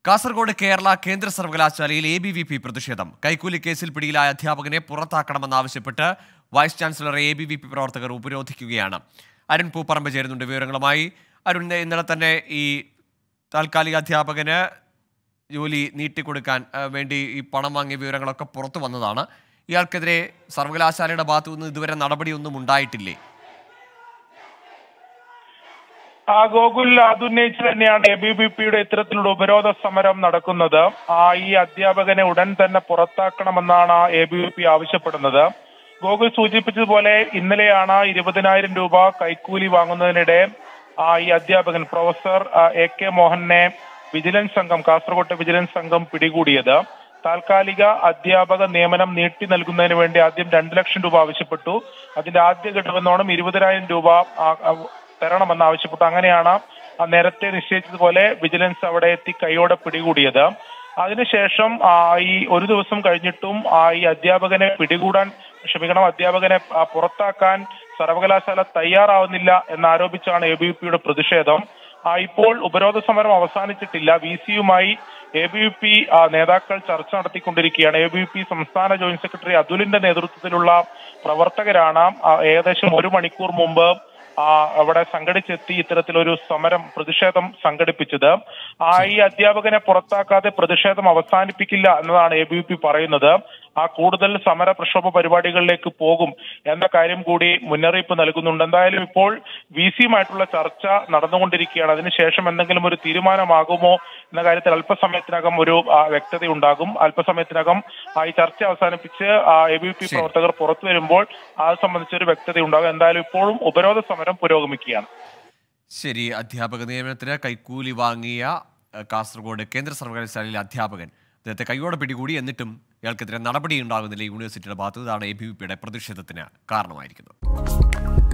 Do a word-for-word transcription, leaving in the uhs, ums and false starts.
കാസർഗോഡ് കേരള കേന്ദ്ര സർവകലാശാലയിൽ A B V P പ്രതിഷേധം. കൈക്കൂലി കേസിൽ പിടിയിലായ അധ്യാപകനെ പുറത്താക്കണമെന്നാവശ്യപ്പെട്ട് വൈസ് ചാൻസലറെ എ ബി വി പി പ്രവർത്തകർ ഉപരോധിക്കുകയാണ്. അരുൺ പൂപ്പറമ്പ് ചേരുന്നുണ്ട് വിവരങ്ങളുമായി. അരുൺ, ഇന്നലെ തന്നെ ഈ താൽക്കാലിക അധ്യാപകന് ജോലി നീട്ടിക്കൊടുക്കാൻ വേണ്ടി ഈ പണം വാങ്ങിയ വിവരങ്ങളൊക്കെ പുറത്തു വന്നതാണ്. ഇയാൾക്കെതിരെ സർവകലാശാലയുടെ ഭാഗത്തു നിന്ന് ഇതുവരെ നടപടിയൊന്നും ഉണ്ടായിട്ടില്ലേ? ആ ഗോകുൽ അതുന്നയിച്ച് തന്നെയാണ് എ ബി വി പിയുടെ ഇത്തരത്തിലുള്ള ഉപരോധ സമരം നടക്കുന്നത്. ആ ഈ അധ്യാപകനെ ഉടൻ തന്നെ പുറത്താക്കണമെന്നാണ് എ ബി വി പി ആവശ്യപ്പെടുന്നത്. ഗോകുൽ സൂചിപ്പിച്ചതുപോലെ ഇന്നലെയാണ് ഇരുപതിനായിരം രൂപ കൈക്കൂലി വാങ്ങുന്നതിനിടെ ആ ഈ അധ്യാപകൻ പ്രൊഫസർ എ കെ മോഹനെ വിജിലൻസ് സംഘം കാസർഗോഡ് വിജിലൻസ് സംഘം പിടികൂടിയത്. താൽക്കാലിക അധ്യാപക നിയമനം നീട്ടി നൽകുന്നതിന് വേണ്ടി ആദ്യം രണ്ടു ലക്ഷം രൂപ ആവശ്യപ്പെട്ടു. അതിന്റെ ആദ്യ ഘട്ടമെന്നോണം ഇരുപതിനായിരം രൂപ തരണമെന്ന് ആവശ്യപ്പെട്ടു. അങ്ങനെയാണ് നേരത്തെ നിശ്ചയിച്ചതുപോലെ വിജിലൻസ് അവിടെ എത്തി കൈയോടെ പിടികൂടിയത്. അതിനുശേഷം ഈ ഒരു ദിവസം കഴിഞ്ഞിട്ടും ഈ അധ്യാപകനെ പിടികൂടാൻ ക്ഷമിക്കണം അധ്യാപകനെ പുറത്താക്കാൻ സർവകലാശാല തയ്യാറാവുന്നില്ല എന്നാരോപിച്ചാണ് എ ബി വി പിയുടെ പ്രതിഷേധം. ഇപ്പോൾ ഉപരോധ സമരം അവസാനിച്ചിട്ടില്ല. വി സിയുമായി എ ബി വി പി നേതാക്കൾ ചർച്ച നടത്തിക്കൊണ്ടിരിക്കുകയാണ്. എ ബി വി പി സംസ്ഥാന ജോയിന്റ് സെക്രട്ടറി അതുലിന്റെ നേതൃത്വത്തിലുള്ള പ്രവർത്തകരാണ് ഏകദേശം ഒരു മണിക്കൂർ മുമ്പ് അവിടെ സംഘടിച്ചെത്തി ഇത്തരത്തിലൊരു സമരം പ്രതിഷേധം സംഘടിപ്പിച്ചത്. ആ ഈ അധ്യാപകനെ പുറത്താക്കാതെ പ്രതിഷേധം അവസാനിപ്പിക്കില്ല എന്നതാണ് എ ബി വി പി പറയുന്നത്. ആ കൂടുതൽ സമര പ്രക്ഷോഭ പരിപാടികളിലേക്ക് പോകും എന്ന കാര്യം കൂടി മുന്നറിയിപ്പ് നൽകുന്നുണ്ട്. എന്തായാലും ഇപ്പോൾ വി സിയുമായിട്ടുള്ള ചർച്ച നടന്നുകൊണ്ടിരിക്കുകയാണ്. അതിനുശേഷം എന്തെങ്കിലും ഒരു തീരുമാനമാകുമോ എന്ന കാര്യത്തിൽ അല്പസമയത്തിനകം ഒരു വ്യക്തത ഉണ്ടാകും. അല്പസമയത്തിനകം ഈ ചർച്ച അവസാനിപ്പിച്ച് എ ബി വി പി പ്രവർത്തകർ പുറത്തു വരുമ്പോൾ അത് സംബന്ധിച്ചൊരു വ്യക്തത ഉണ്ടാകും. എന്തായാലും ഇപ്പോഴും ഉപരോധ സമരം പുരോഗമിക്കുകയാണ്. ശരി, അധ്യാപക നിയമനത്തിന് കൈക്കൂലി വാങ്ങിയ കാസർഗോഡ് കേന്ദ്ര സർവകലാശാലയിലെ അധ്യാപകൻ അദ്ദേഹത്തെ കൈയോടെ പിടികൂടി, എന്നിട്ടും ഇയാൾക്കെതിരെ നടപടി ഉണ്ടാകുന്നില്ല യൂണിവേഴ്സിറ്റിയുടെ ഭാഗത്ത്. ഇതാണ് എ ബി വി പിയുടെ പ്രതിഷേധത്തിന് കാരണമായിരിക്കുന്നത്.